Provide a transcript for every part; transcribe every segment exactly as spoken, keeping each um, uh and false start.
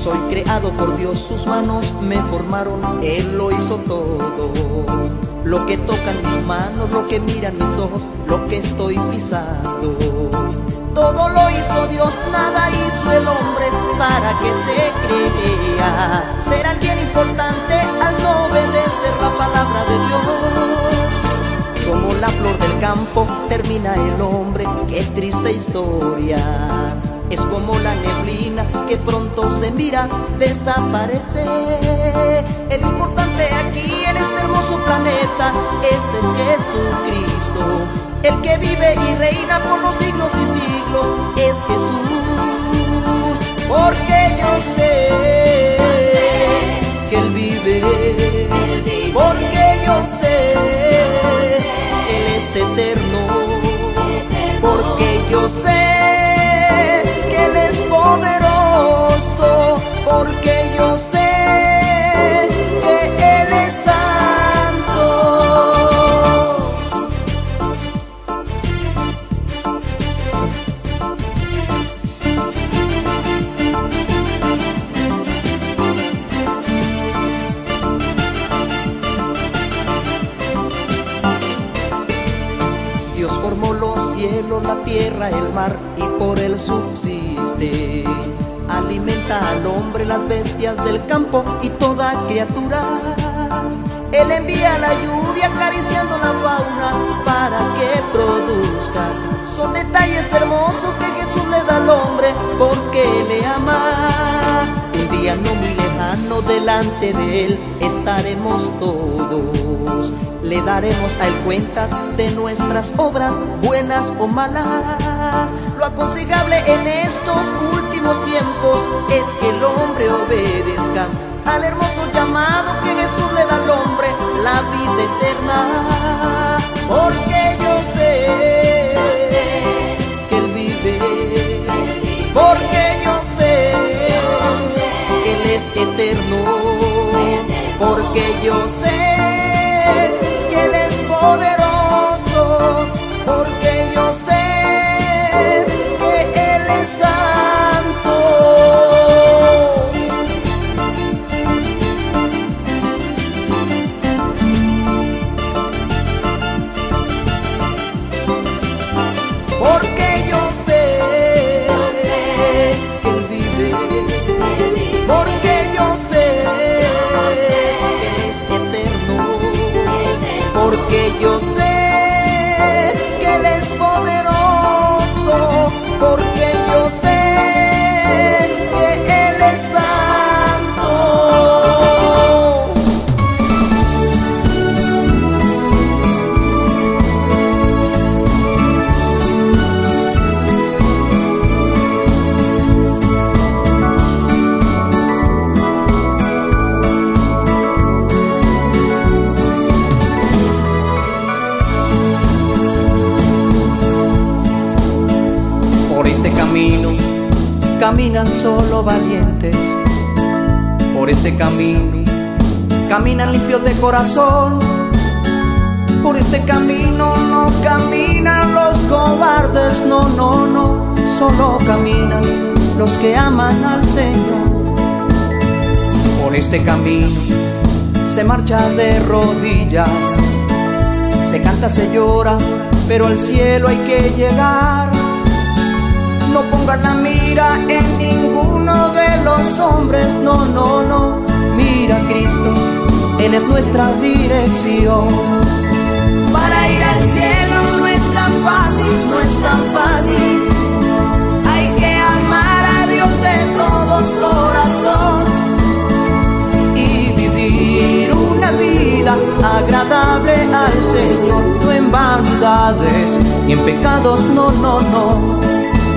Soy creado por Dios, sus manos me formaron, Él lo hizo todo. Lo que tocan mis manos, lo que miran mis ojos, lo que estoy pisando, todo lo hizo Dios, nada hizo el hombre para que se crea ser alguien importante al no obedecer la palabra de Dios. Como la flor del campo termina el hombre, qué triste historia. Es como la neblina que pronto se mira, desaparece. El importante aquí en este hermoso planeta, ese es Jesucristo. El que vive y reina por los siglos y siglos es Jesús. Porque yo sé que Él vive, porque yo sé Él es eterno, porque yo sé que Él es poderoso, porque yo sé que Él es santo. Dios formó los cielos, la tierra, el mar y por él subsiste. Alimenta al hombre, las bestias del campo y toda criatura. Él envía la lluvia acariciando la fauna para que produzca. Son detalles hermosos que Jesús le da al hombre porque le ama. Un día no muy lejano delante de Él estaremos todos. Le daremos a Él cuentas de nuestras obras, buenas o malas. Lo aconsejable en estos últimos tiempos es que el hombre obedezca al hermoso llamado que Jesús le da al hombre, la vida eterna. Porque yo sé que Él vive, porque yo sé que Él es eterno, porque yo sé que Él es poderoso, porque yo sé que Él es santo. Porque yo sé que Él vive, porque yo sé que Él es eterno, porque yo sé que Él es poderoso, porque yo sé que Él es santo. Por este camino caminan solo valientes, por este camino caminan limpios de corazón, por este camino no caminan los cobardes, no, no, no, solo caminan los que aman al Señor. Por este camino se marcha de rodillas, se canta, se llora, pero al cielo hay que llegar. No pongan la mira en ninguno de los hombres, no, no, no. Mira a Cristo, Él es nuestra dirección. Para ir al cielo no es tan fácil, no es tan fácil. Hay que amar a Dios de todo corazón Y vivir una vida agradable al Señor, no en vanidades ni en pecados, no, no, no.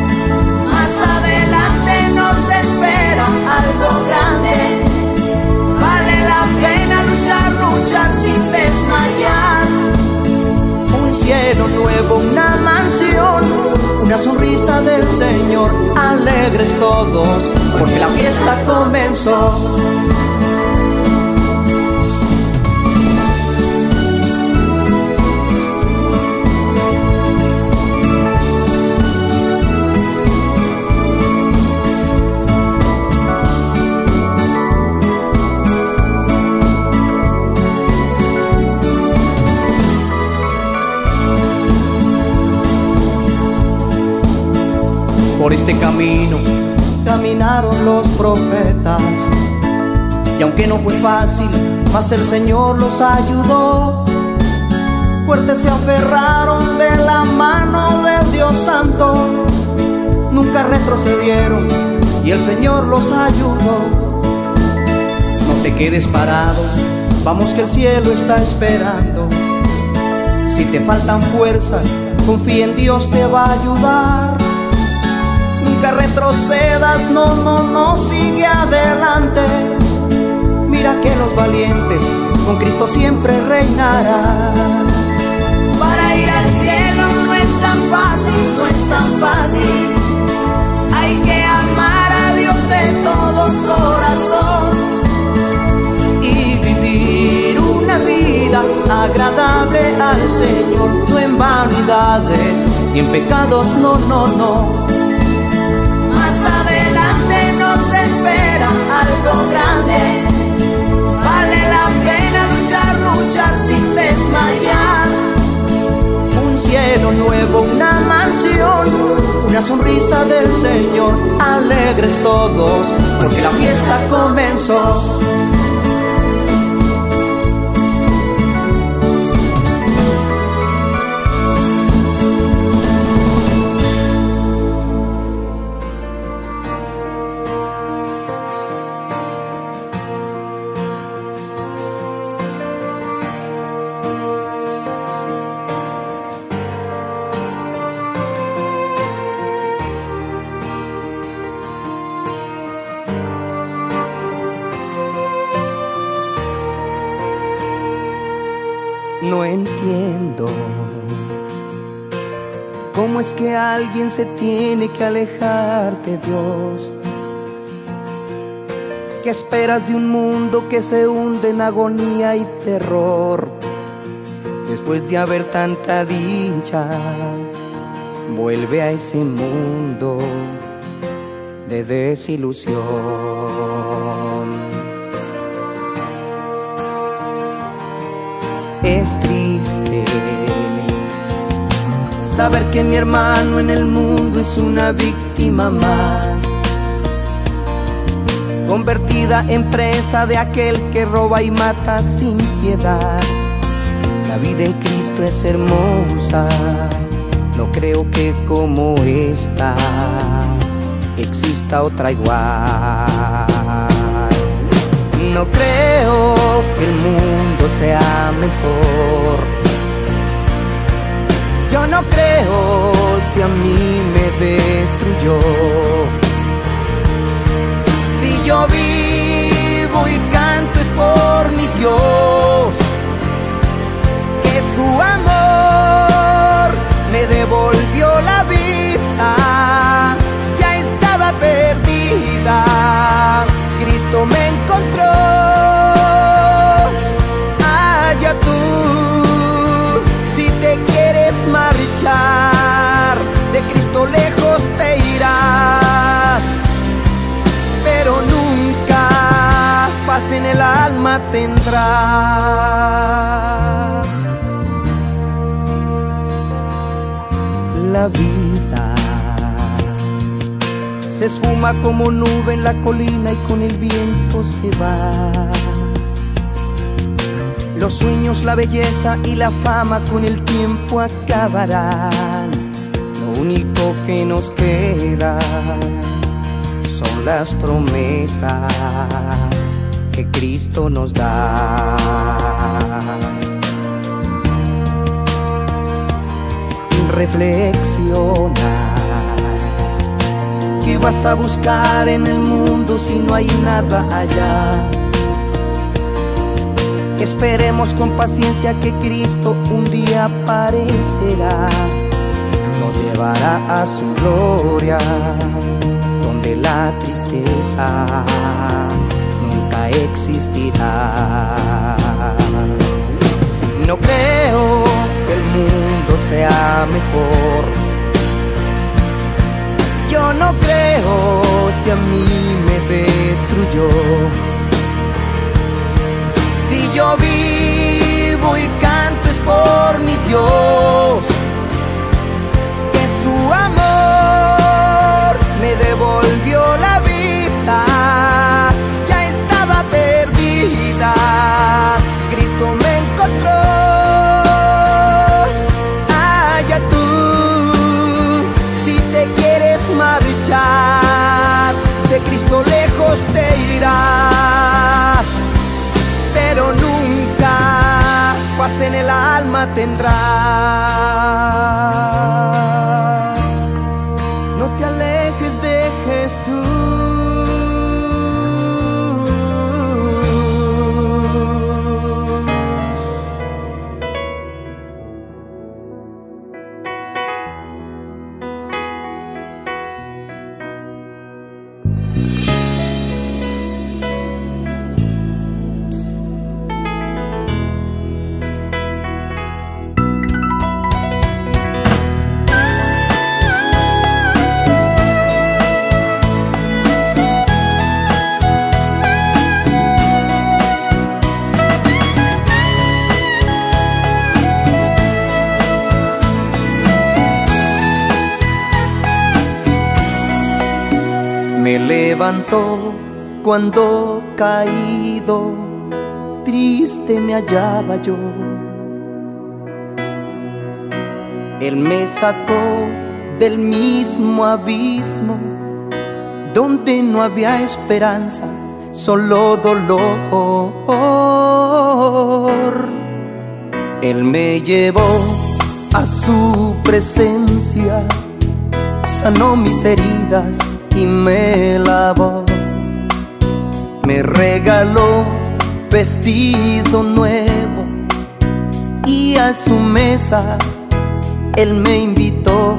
nos espera algo grande. Vale la pena luchar, luchar sin desmayar. Un cielo nuevo, una mansión, una sonrisa del Señor. Alegres todos, porque la fiesta comenzó. Por este camino caminaron los profetas, y aunque no fue fácil, mas el Señor los ayudó. Fuertes se aferraron de la mano del Dios Santo, nunca retrocedieron y el Señor los ayudó. No te quedes parado, vamos que el cielo está esperando. Si te faltan fuerzas, confía en Dios, te va a ayudar. Nunca retrocedas, no, no, no, sigue adelante. Mira que los valientes con Cristo siempre reinarán. Para ir al cielo no es tan fácil, no es tan fácil. Hay que amar a Dios de todo corazón y vivir una vida agradable al Señor, no en vanidades ni en pecados, no, no, no. Más adelante nos espera algo grande. Vale la pena luchar, luchar sin desmayar. Un cielo nuevo, una mansión, una sonrisa del Señor. Alegres todos, porque la fiesta comenzó. No entiendo cómo es que alguien se tiene que alejar de Dios. ¿Qué esperas de un mundo que se hunde en agonía y terror? Después de haber tanta dicha, vuelve a ese mundo de desilusión. Es triste saber que mi hermano en el mundo es una víctima más, convertida en presa de aquel que roba y mata sin piedad. La vida en Cristo es hermosa, no creo que como esta exista otra igual. No creo que el mundo sea mejor. Yo no creo si a mí me destruyó. Si yo vivo y canto es por mi Dios, que su amor me devolvió la vida. Ya estaba perdida, Cristo me encontró. Allá tú, si te quieres marchar, de Cristo lejos te irás, pero nunca paz en el alma tendrás. La vida se esfuma como nube en la colina y con el viento se va. Los sueños, la belleza y la fama con el tiempo acabarán. Lo único que nos queda son las promesas que Cristo nos da. Reflexiona. ¿Qué vas a buscar en el mundo si no hay nada allá? Esperemos con paciencia que Cristo un día aparecerá. Nos llevará a su gloria, donde la tristeza nunca existirá. No creo que el mundo sea mejor. Yo no creo si a mí me destruyó. Si yo vivo y canto es por mi Dios, que su amor cuando lejos te irás, pero nunca paz en el alma tendrás. No te alejes de Jesús. Me levantó cuando caído, triste me hallaba yo. Él me sacó del mismo abismo donde no había esperanza, solo dolor. Él me llevó a su presencia, sanó mis heridas y me lavó. Me regaló vestido nuevo y a su mesa Él me invitó.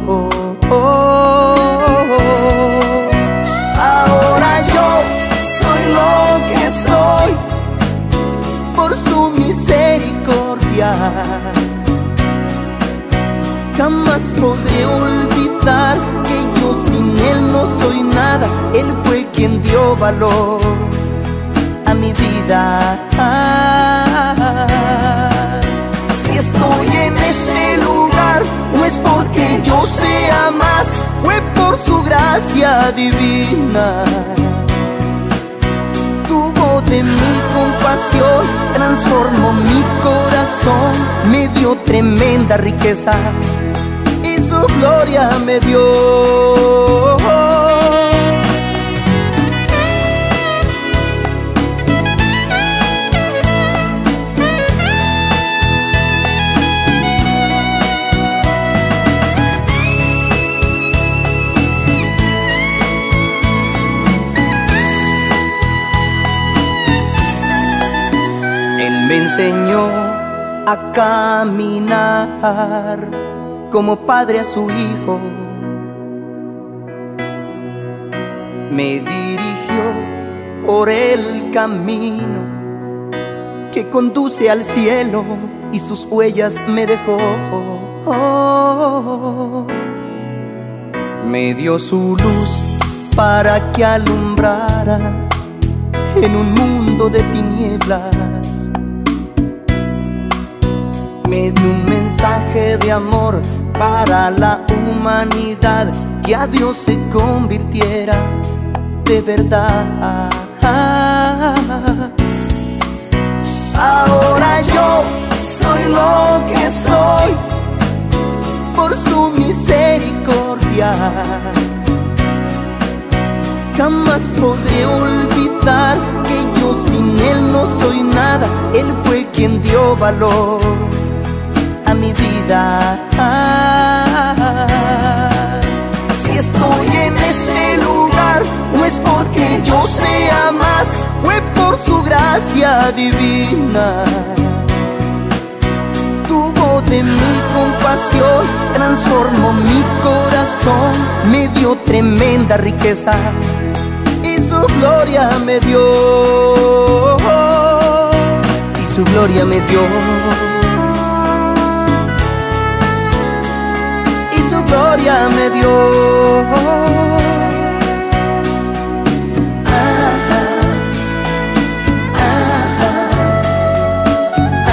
Ahora yo soy lo que soy por su misericordia. Jamás podré olvidar que yo sin Él no soy nada. Él fue quien dio valor a mi vida. Si estoy en este lugar, no es porque yo sea más, fue por su gracia divina. Tuvo de mi compasión, transformó mi corazón, me dio tremenda riqueza y su gloria me dio. Él me enseñó a caminar como padre a su hijo. Me dirigió por el camino que conduce al cielo y sus huellas me dejó. Me dio su luz para que alumbrara en un mundo de tinieblas. Me dio un mensaje de amor para la humanidad, que a Dios se convirtiera de verdad. Ahora yo soy lo que soy por su misericordia. Jamás podré olvidar que yo sin Él no soy nada. Él fue quien dio valor a mi vida. Si estoy en este lugar, no es porque yo sea más, fue por su gracia divina. Tuvo de mi compasión, transformó mi corazón, me dio tremenda riqueza y su gloria me dio. Y su gloria me dio. Gloria me dio. Ah, ah, ah,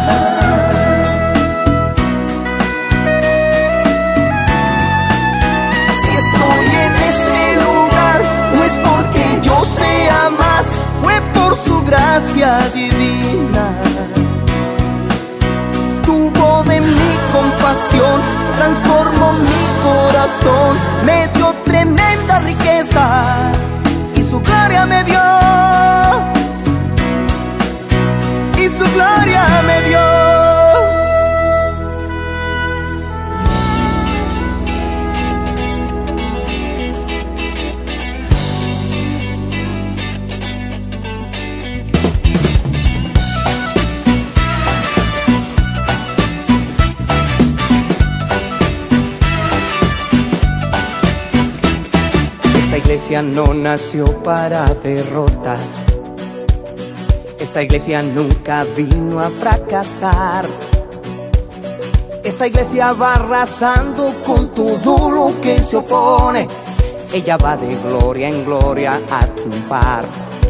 si estoy en este lugar, no es porque yo sea más, fue por su gracia divina. Tuvo de mi compasión, transformó mi corazón, me dio tremenda riqueza y su gloria iglesia no nació para derrotas. Esta iglesia nunca vino a fracasar. Esta iglesia va arrasando con todo lo que se opone. Ella va de gloria en gloria a triunfar.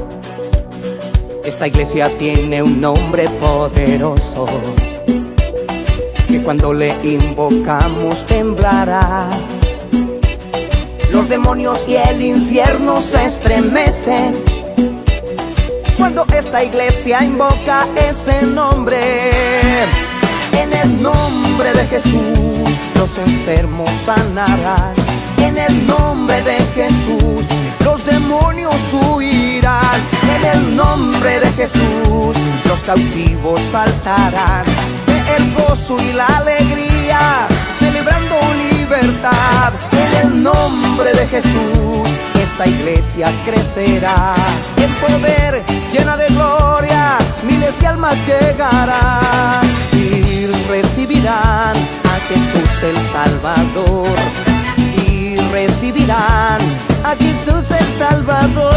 Esta iglesia tiene un nombre poderoso, que cuando le invocamos temblará. Los demonios y el infierno se estremecen cuando esta iglesia invoca ese nombre. En el nombre de Jesús los enfermos sanarán. En el nombre de Jesús los demonios huirán. En el nombre de Jesús los cautivos saltarán. El gozo y la alegría, celebrando libertad. En el nombre de Jesús esta iglesia crecerá. En poder, llena de gloria, miles de almas llegarán y recibirán a Jesús el Salvador. Y recibirán a Jesús el Salvador.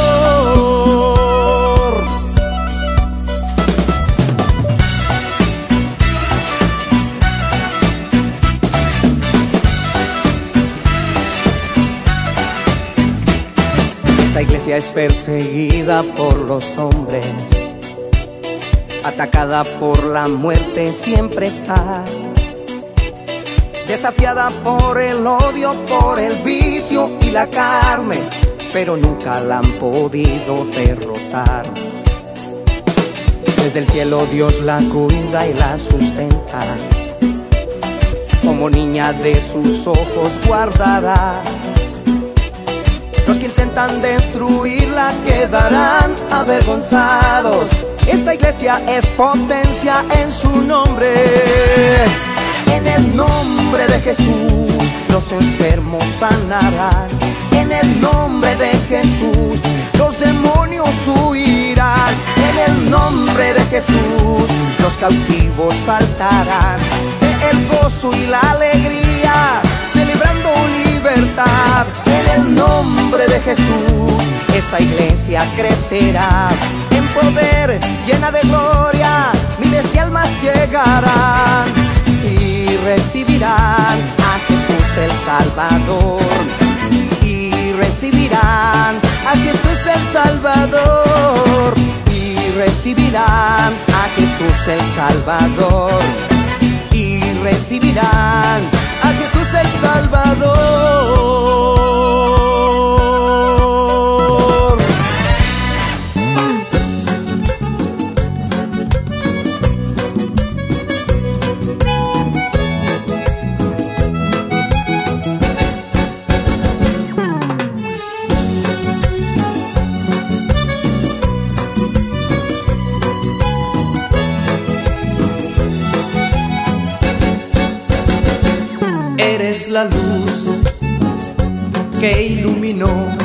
Esta iglesia es perseguida por los hombres, atacada por la muerte siempre está, desafiada por el odio, por el vicio y la carne, pero nunca la han podido derrotar. Desde el cielo Dios la cuida y la sustenta, como niña de sus ojos guardará. Los que intentan destruirla quedarán avergonzados. Esta iglesia es potencia en su nombre. En el nombre de Jesús los enfermos sanarán. En el nombre de Jesús los demonios huirán. En el nombre de Jesús los cautivos saltarán. El gozo y la alegría, celebrando libertad. En el nombre de Jesús esta iglesia crecerá. En poder, llena de gloria, miles de almas llegarán y recibirán a Jesús el Salvador. Y recibirán a Jesús el Salvador. Y recibirán a Jesús el Salvador. Y recibirán a Jesús el Salvador. Eres la luz que iluminó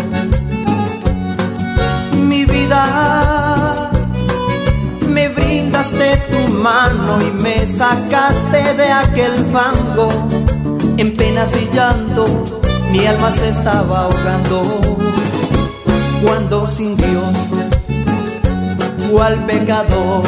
mi vida. Me brindaste tu mano y me sacaste de aquel fango. En penas y llanto mi alma se estaba ahogando. Cuando sin Dios, cual pecador,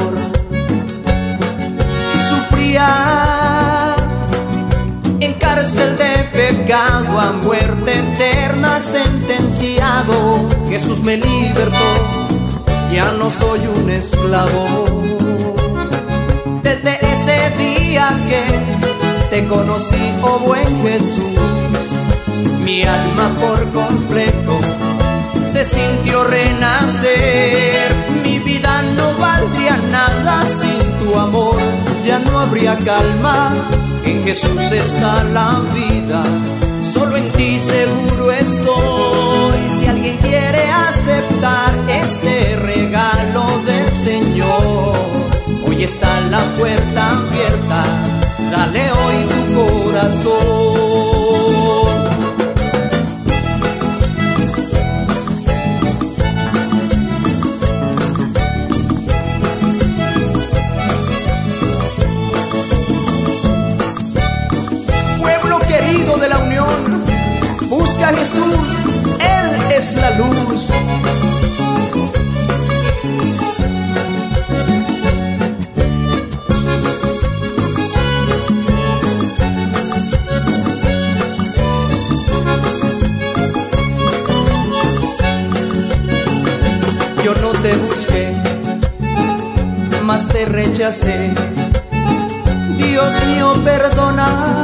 sufría en cárcel de pecado, a muerte eterna sentenciado. Jesús me libertó, ya no soy un esclavo. Desde ese día que te conocí, oh buen Jesús, mi alma por completo se sintió renacer. Mi vida no valdría nada sin tu amor, ya no habría calma. En Jesús está la vida, solo en ti seguro estoy. Si alguien quiere aceptar este regalo del Señor, hoy está la puerta abierta, dale hoy tu corazón. De la unión, busca a Jesús, Él es la te busqué, mas te rechacé. Dios mío, perdona.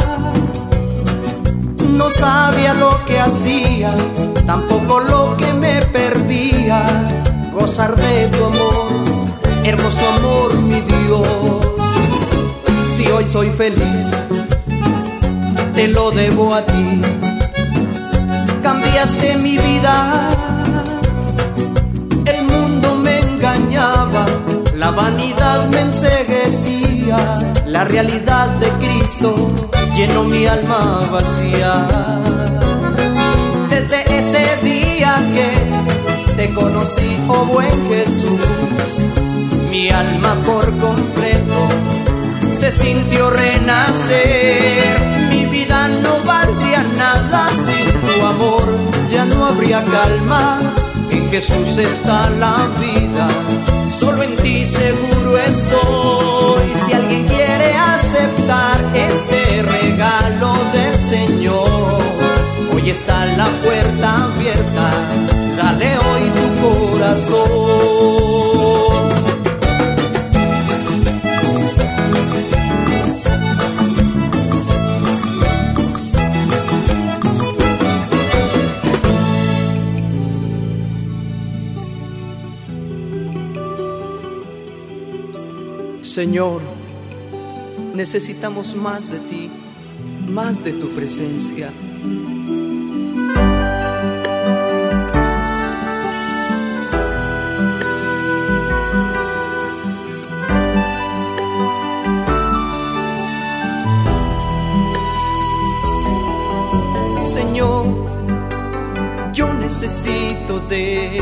No sabía lo que hacía, tampoco lo que me perdía. Gozar de tu amor, hermoso amor, mi Dios. Si hoy soy feliz, te lo debo a ti. Cambiaste mi vida, el mundo me engañaba, la vanidad me enceguecía. La realidad de Cristo llenó mi alma vacía. Desde ese día que te conocí, oh buen Jesús, mi alma por completo se sintió renacer. Mi vida no valdría nada sin tu amor, ya no habría calma. En Jesús está la vida, solo en ti seguro estoy. Si alguien quiere aceptar este regalo del Señor, hoy está la puerta abierta, dale hoy tu corazón. Señor, necesitamos más de ti, más de tu presencia. Señor, yo necesito de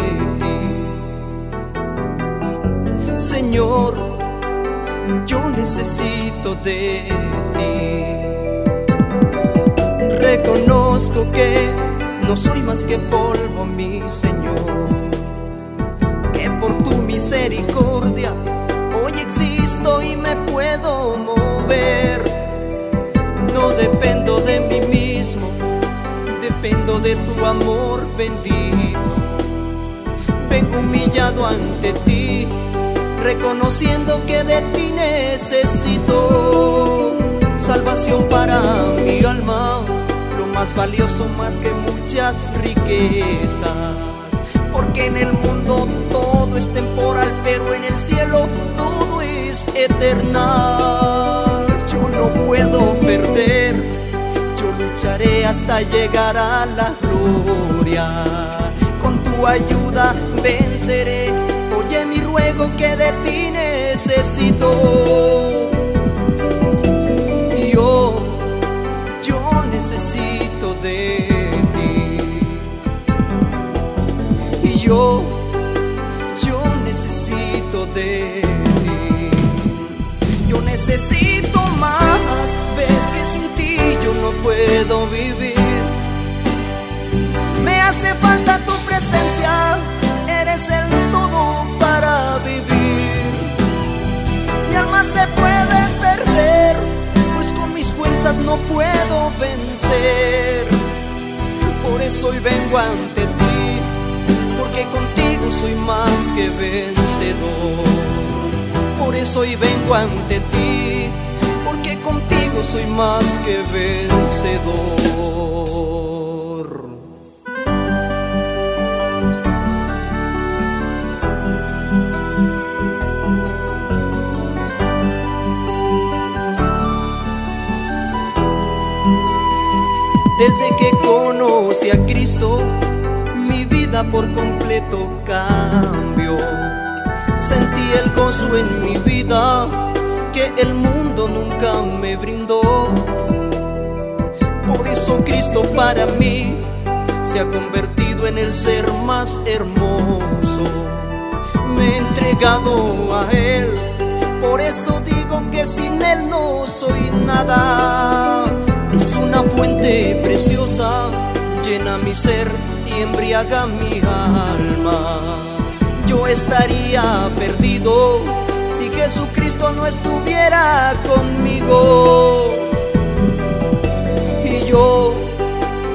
ti. Señor, yo necesito de ti. Reconozco que no soy más que polvo, mi Señor, que por tu misericordia hoy existo y me puedo mover. No dependo de mí mismo, dependo de tu amor bendito. Vengo humillado ante ti, reconociendo que de ti necesito salvación para mi alma, lo más valioso más que muchas riquezas. Porque en el mundo todo es temporal, pero en el cielo todo es eternal. Yo no puedo perder, yo lucharé hasta llegar a la gloria. Con tu ayuda venceré. Oye mi ruego que de ti necesito. Yo, yo necesito de ti. Y yo, yo necesito de ti. Yo necesito más. Ves que sin ti yo no puedo vivir. Me hace falta tu presencia. Eres el todo para vivir. Mi alma se puede perder, pues con mis fuerzas no puedo vencer. Por eso hoy vengo ante ti, porque contigo soy más que vencedor. Por eso hoy vengo ante ti, porque contigo soy más que vencedor. Desde que conocí a Cristo, mi vida por completo cambió. Sentí el gozo en mi vida que el mundo nunca me brindó. Por eso Cristo para mí se ha convertido en el ser más hermoso. Me he entregado a Él, por eso digo que sin Él no soy nada. Es una fuente preciosa, llena mi ser y embriaga mi alma. Yo estaría perdido si Jesucristo no estuviera conmigo. Y yo,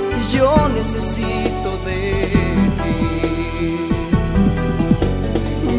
yo necesito de ti.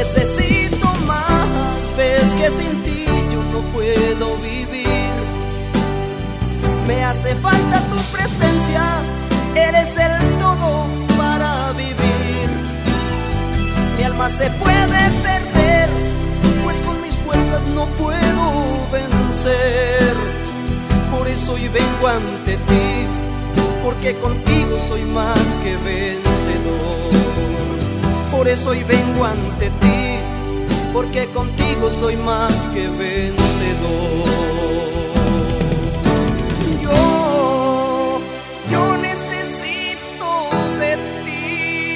necesito más, ves que sin ti yo no puedo vivir. Me hace falta tu presencia, eres el todo para vivir. Mi alma se puede perder, pues con mis fuerzas no puedo vencer. Por eso hoy vengo ante ti, porque contigo soy más que vencedor. Por eso hoy vengo ante ti, porque contigo soy más que vencedor. Yo, yo necesito de ti.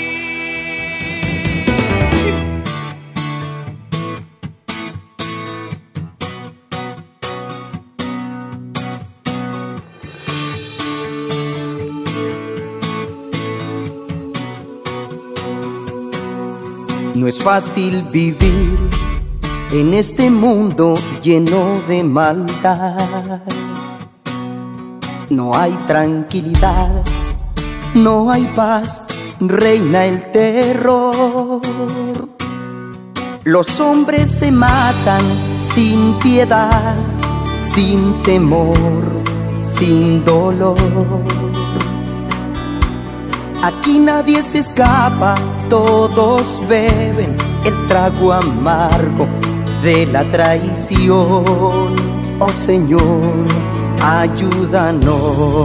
No es fácil vivir en este mundo lleno de maldad. No hay tranquilidad, no hay paz, reina el terror. Los hombres se matan sin piedad, sin temor, sin dolor. Aquí nadie se escapa, todos beben el trago amargo de la traición. Oh Señor, ayúdanos.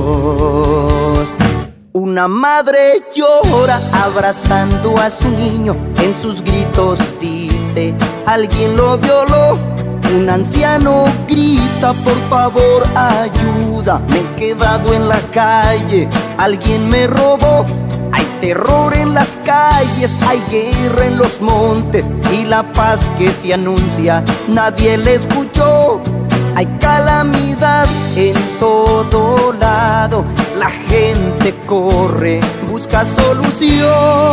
Una madre llora abrazando a su niño, en sus gritos dice: alguien lo violó. Un anciano grita: por favor ayuda, me he quedado en la calle, alguien me robó. Hay terror en las calles, hay guerra en los montes, y la paz que se anuncia nadie la escuchó. Hay calamidad en todo lado, la gente corre, busca solución.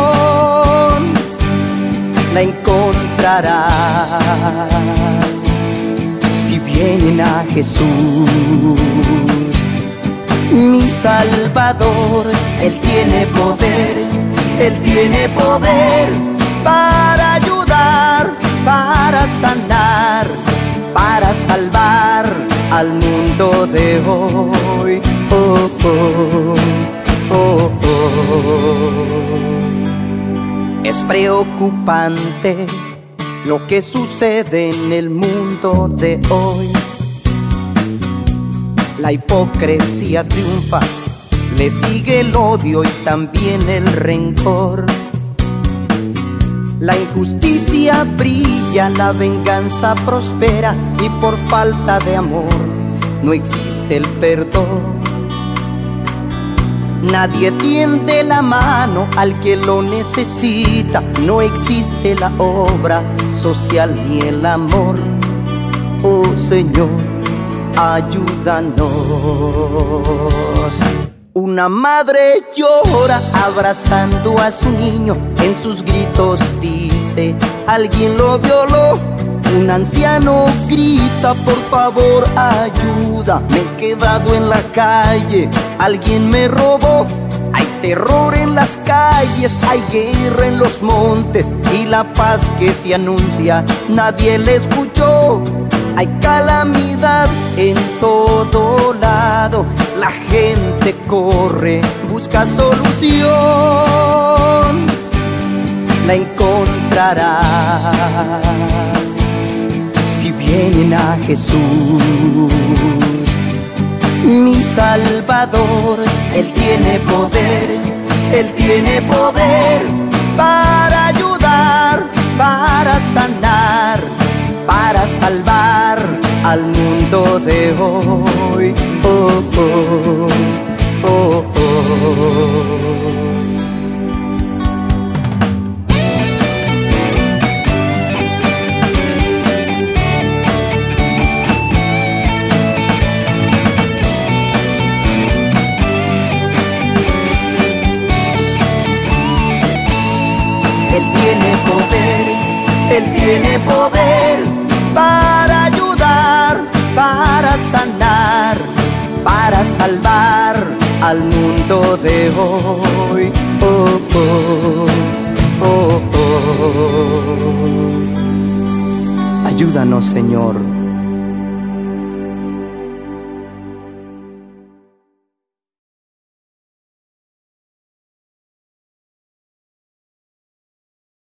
La encontrará si vienen a Jesús, mi Salvador. Él tiene poder, Él tiene poder para ayudar, para sanar, para salvar al mundo de hoy. Oh, oh, oh, oh. Es preocupante lo que sucede en el mundo de hoy. La hipocresía triunfa, le sigue el odio y también el rencor. La injusticia brilla, la venganza prospera, y por falta de amor no existe el perdón. Nadie tiende la mano al que lo necesita, no existe la obra social ni el amor. Oh Señor, ayúdanos. Una madre llora abrazando a su niño, en sus gritos dice: alguien lo violó. Un anciano grita: por favor ayuda, me he quedado en la calle, alguien me robó. Hay terror en las calles, hay guerra en los montes, y la paz que se anuncia nadie la escuchó. Hay calamidad en todo lado, la gente corre, busca solución. La encontrará si vienen a Jesús, mi Salvador. Él tiene poder, Él tiene poder para ayudar, para sanar, para salvar al mundo de hoy. Oh, oh, oh, oh. Él tiene poder, Él tiene poder para ayudar, para sanar, para salvar al mundo de hoy. Oh, oh, oh, oh. Ayúdanos, Señor.